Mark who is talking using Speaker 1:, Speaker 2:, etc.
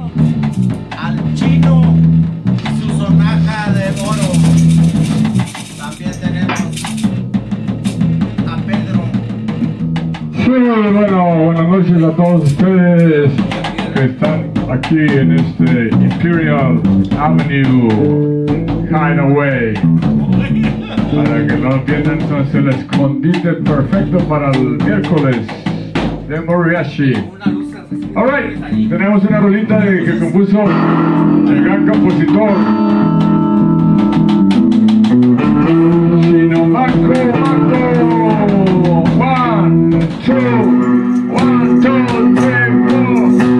Speaker 1: al Chino y su sonaja de oro. También tenemos a Pedro.
Speaker 2: Sí, bueno, buenas noches a todos ustedes que están aquí en este Imperial Avenue Hideaway. Para que no entiendan, es el escondite perfecto para el miércoles de Mariachi. Alright, tenemos una rolita que compuso el gran compositor Chino Marco. 1, 2, 1, 2, 3, 4.